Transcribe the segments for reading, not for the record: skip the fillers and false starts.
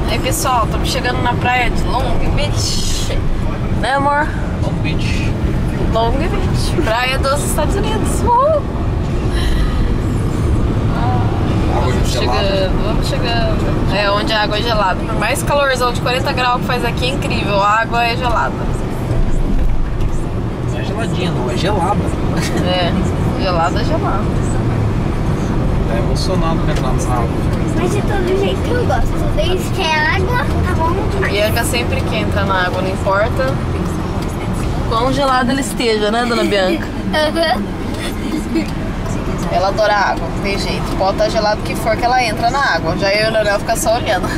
Aí pessoal, estamos chegando na praia de Long Beach, né amor? Long Beach. Long Beach, praia dos Estados Unidos. Vamos chegando. É onde a água é gelada. Por mais calorzão de 40 graus que faz aqui, é incrível. A água é gelada. Não é geladinha, não, é gelada. É, gelada. Tá emocionado com entrar na água. Mas de todo jeito eu gosto. Desde que é água, tá bom demais. Bianca sempre que entra na água, não importa quão gelada ela esteja, né, dona Bianca? Ela adora a água, não tem jeito. Pode estar gelado que for que ela entra na água. Já eu e o Leonel fica só olhando.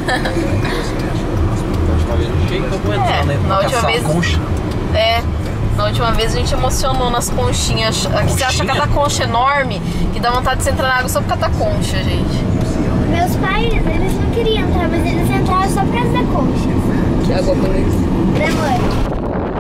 Na última vez a gente emocionou nas conchinhas. Aqui você acha cada concha enorme que dá vontade de você entrar na água só por causa da concha, gente. Meus pais, eles não queriam entrar, mas eles entraram só por causa da concha. Que água bonita. Demora.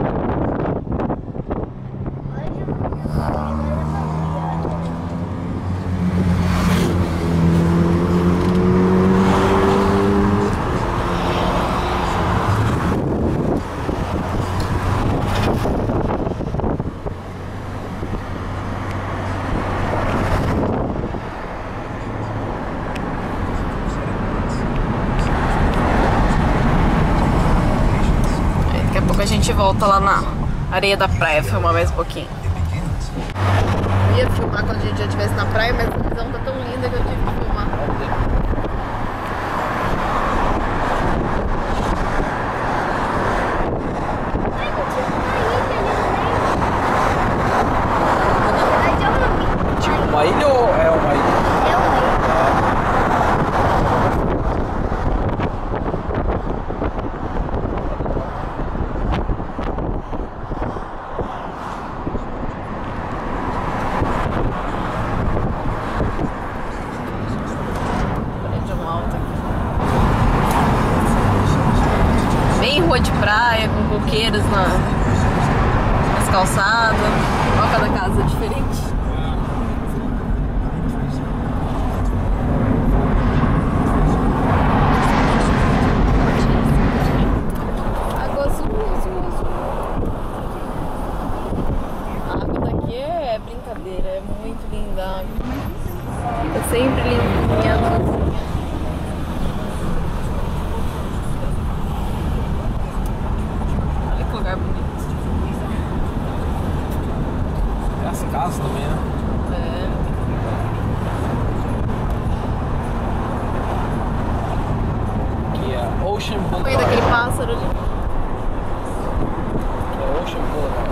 A gente volta lá na areia da praia, filmar mais um pouquinho. Eu ia filmar quando a gente já estivesse na praia, mas a visão tá tão linda que eu tive que filmar. Tipo uma ilha ou é uma ilha? Rua de praia, com coqueiros nas calçadas. Olha cada casa diferente. Água azul. A água daqui é brincadeira, é muito linda a água. Fica sempre limpinha. Lugar bonito. É as casas também, né? É. Aqui é Ocean Boulevard. Foi daquele pássaro ali. Aqui é Ocean Boulevard.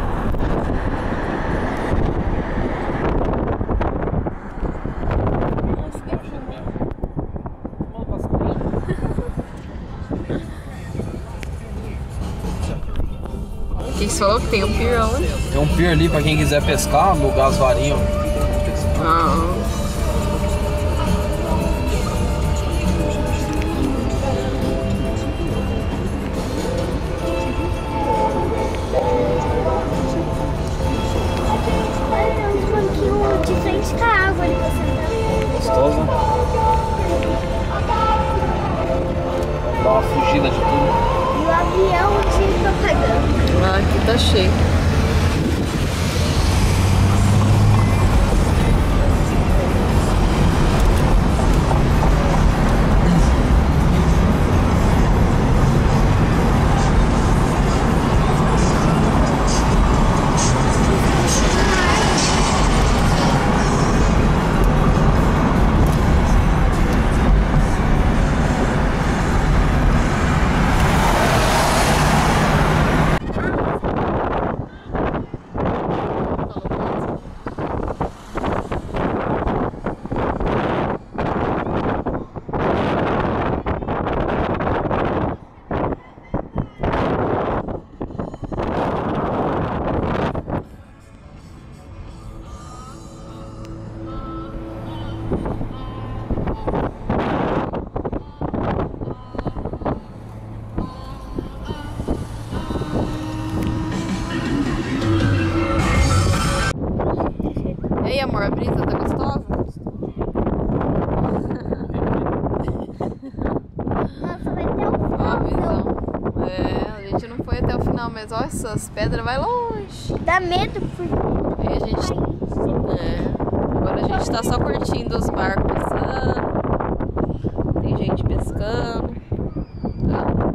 Nossa, que filme. Vamos passar por aí. O que você falou? Que tem um pier onde? Tem um pier ali pra quem quiser pescar, alugar as varinhas. Ah. Olha, uns banquinhos de frente com a água ali pra sentar. Gostosa. Dá uma fugida de tudo. E o avião de propaganda. Ah, aqui tá cheio. aí, amor, a brisa tá gostosa? Nossa, vai final mesmo. Olha, essas pedras vai longe. Dá medo porque Aí a gente. Agora a gente tá só curtindo os barcos passando. Tem gente pescando. Tá?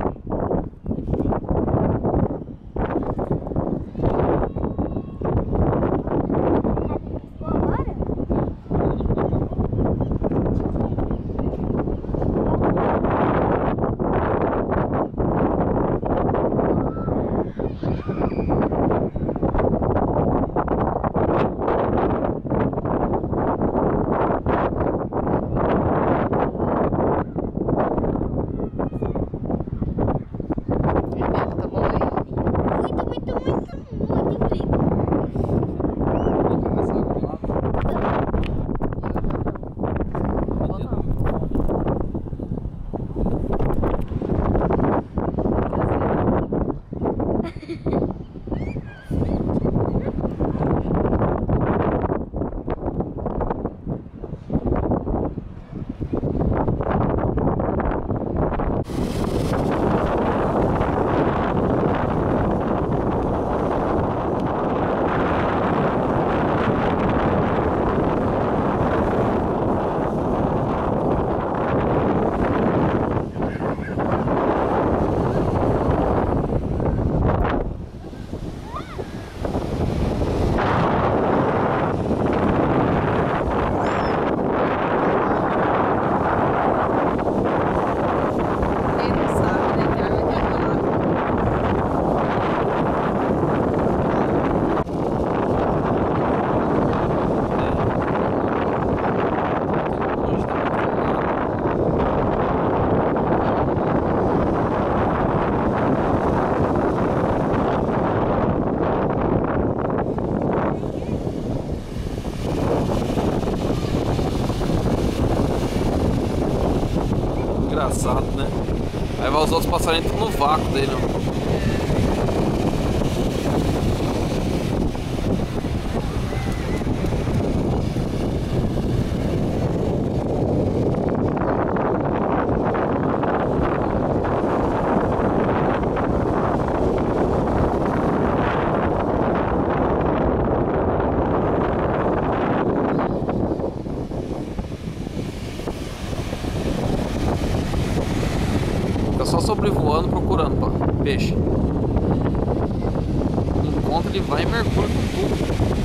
Engraçado, né? Aí vai os outros passarinhos tudo no vácuo dele, ó. Fica só sobrevoando, procurando peixe. Encontra, ele vai e mergulha com tudo.